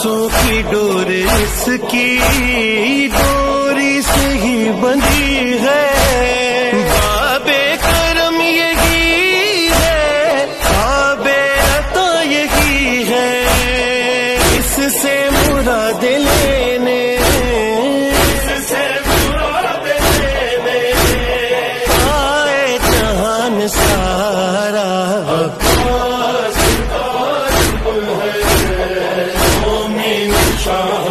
सांसों की डोर इसकी डोरी से ही बंधी है। बाबे करम यही है, बाबे अता यही है, इससे मुराद लेने, इससे मुराद लेने आए जहान सारा। Shah